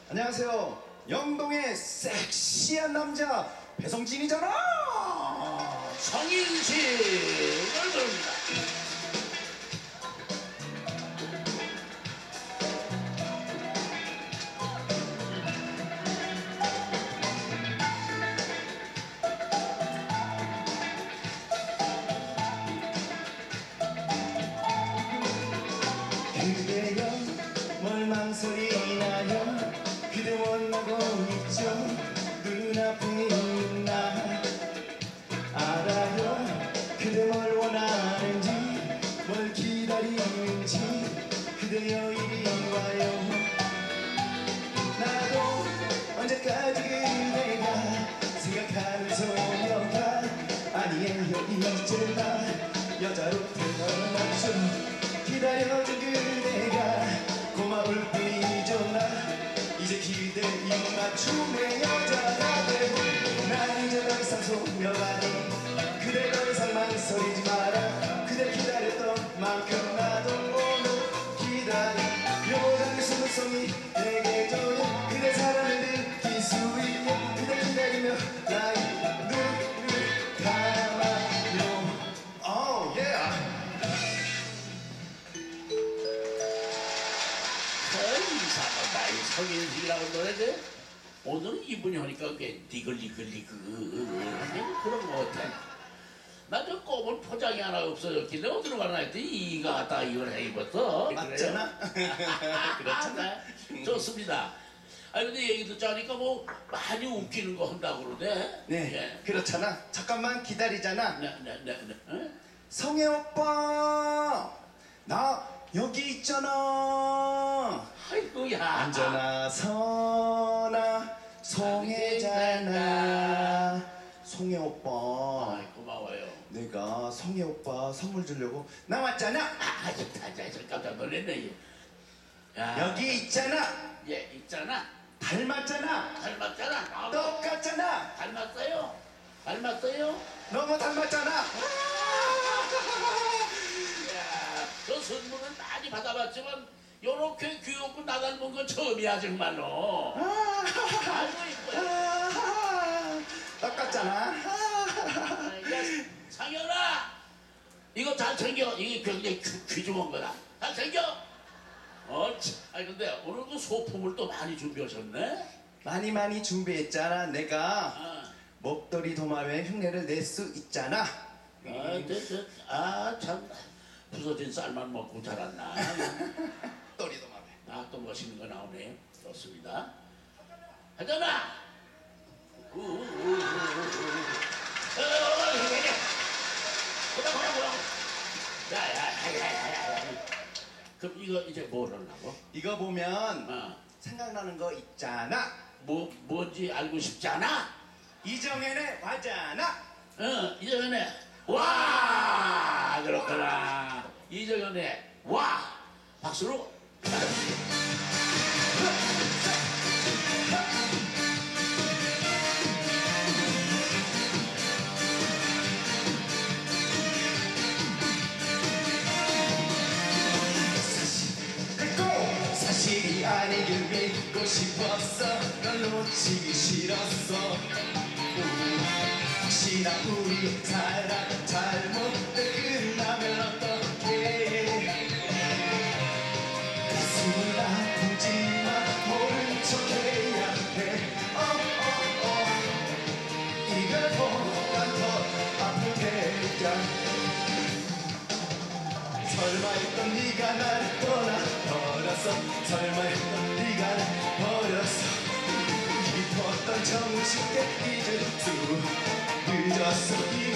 안녕하세요. 영동의 섹시한 남자 배성진이잖아. 성인식을 부릅니다. 그대여 뭘 망설이나요. 그대 원하고 있죠. 눈앞에 있는 나 알아요. 그대 뭘 원하는지 뭘 기다리는지. 그대여 이리 와요. 나도 언제까지 그대가 생각하는 소녀가 아니에요. 이제 나 여자로 태어났죠. 기다려준 그대가 고마울 뿐이죠. 나 이제 기대 입맞춤의 여자가 되고 난 이제 더 이상 소녀가 아니. 그대 더 이상 망설이지 마라. 그대 기다렸던 만큼 나도 오늘 기다려. 요란한 숨소리 내게 줘요. 그대 사랑을 느낄 수 있게. 그대 기다리며 나의 눈을 감아요. Oh yeah. 이상한 나이 성인식이라고 노래인데 오늘은 이분이 하니까 꽤 니글니글니글 그런 거 같아. 나 저 검은 포장이 하나 없어졌길래 어디로 가나 했더니 이가 갖다 이걸 해 입었어. 맞잖아. 그렇잖아. 좋습니다. 아니 근데 얘기 듣자니까 뭐 많이 웃기는 거 한다고 그러네. 네, 예. 그렇잖아. 잠깐만 기다리잖아. 네. 어? 성혜 오빠, 나 여기 있잖아. 아이고야. 언제나 선아 송혜잖아. 성혜 오빠, 아이, 고마워요. 내가 성혜 오빠 선물 주려고 나왔잖아. 아, 좋다. 깜짝 놀랐네. 야, 여기 있잖아. 예, 있잖아. 닮았잖아. 닮았잖아. 아, 똑같잖아. 닮았어요. 닮았어요. 너무 닮았잖아. 야, 저 선물은 많이 받아봤지만 요렇게 귀엽고 나 닮은 건 처음이야 정말로. 아이고 이뻐요. 똑같잖아. 야, 상현아, 이거 잘 챙겨. 이게 굉장히 귀중한 거다. 잘 챙겨. 아니 근데 오늘 그 소품을 또 많이 준비하셨네. 많이 준비했잖아. 내가 아, 목도리 도마뱀 흉내를 낼 수 있잖아. 참 부서진 쌀만 먹고 자랐나. 목도리 도마뱀. 또 멋있는 거 나오네. 좋습니다. 하잖아. 야. 그럼 이거 이제 뭘 하려고? 이거 보면 어, 생각나는 거 있잖아. 뭔지 알고 싶지 않아? 이정현의 와잖아. 이정현의 와! 그렇구나. 이정현의 와! 박수로. 사실이 아니길 믿고 싶었어. 널 놓치기 싫었어. 혹시나 우리 사랑 잘못 끝나면 어떡해. 가슴을 아프지만 모른 척해야 해. 이별보다 더 아플 테니까. 설마 했던 네가 나를 떠나 버렸어. 설마 했던 네가 날 버렸어. 깊었던 정을 쉽게 잊을 수 늦었어.